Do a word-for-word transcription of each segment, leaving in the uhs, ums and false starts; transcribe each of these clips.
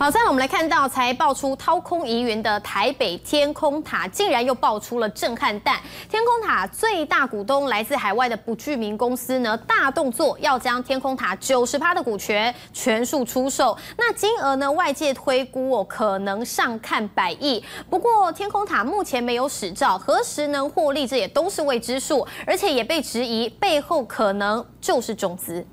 好，再来我们来看到才爆出掏空疑云的台北天空塔，竟然又爆出了震撼弹。天空塔最大股东来自海外的不具名公司呢，大动作要将天空塔九十趴的股权全数出售。那金额呢，外界推估哦，可能上看百亿。不过天空塔目前没有使照，何时能获利，这也都是未知数，而且也被质疑背后可能就是中资。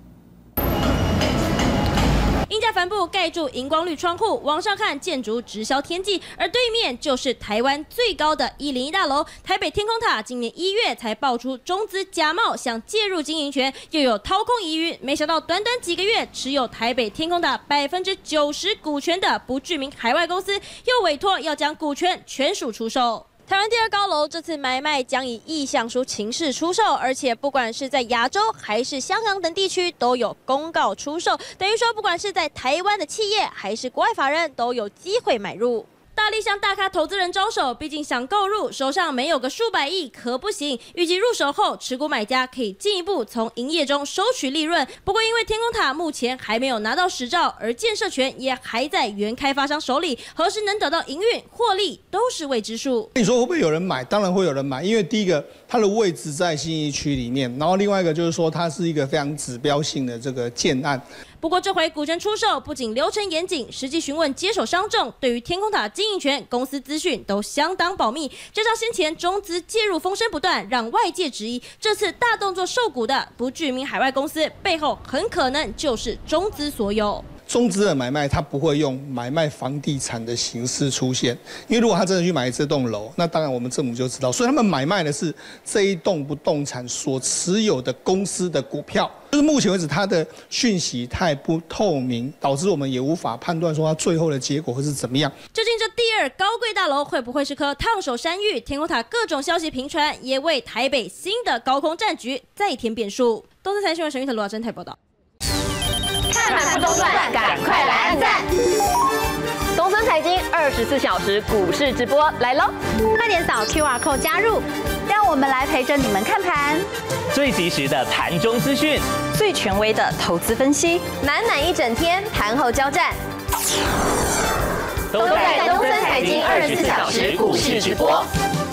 鹰架帆布盖住荧光绿窗户，往上看建筑直销天际，而对面就是台湾最高的一零一大楼——台北天空塔。今年一月才爆出中资假冒想介入经营权，又有掏空疑云。没想到短短几个月，持有台北天空塔百分之九十股权的不具名海外公司，又委托要将股权全数出售。 台湾第二高楼这次买卖将以意向书形式出售，而且不管是在亚洲还是香港等地区都有公告出售，等于说不管是在台湾的企业还是国外法人都有机会买入。 大力向大咖投资人招手，毕竟想购入，手上没有个数百亿可不行。预计入手后，持股买家可以进一步从营业中收取利润。不过，因为天空塔目前还没有拿到实照，而建设权也还在原开发商手里，何时能得到营运获利都是未知数。 你说会不会有人买？当然会有人买，因为第一个它的位置在信义区里面，然后另外一个就是说它是一个非常指标性的这个建案。 不过这回股权出售不仅流程严谨，实际询问接手商众对于天空塔经营权、公司资讯都相当保密。加上先前中资介入风声不断，让外界质疑这次大动作售股的不具名海外公司背后很可能就是中资所有。 中资的买卖，它不会用买卖房地产的形式出现，因为如果他真的去买这栋楼，那当然我们政府就知道，所以他们买卖的是这一栋不动产所持有的公司的股票。就是目前为止，它的讯息太不透明，导致我们也无法判断说它最后的结果会是怎么样。 究竟这第二高贵大楼会不会是颗烫手山芋？天空塔各种消息频传，也为台北新的高空战局再添变数。东森财经新闻沈玉腾、罗雅珍台报道。 看盘不中断，赶快来按赞！东森财经二十四小时股市直播来喽！ 快点扫 Q R code 加入，让我们来陪着你们看盘， 最及时的盘中资讯， 最权威的投资分析， 满满一整天盘后交战，都在东森财经二十四小时股市直播。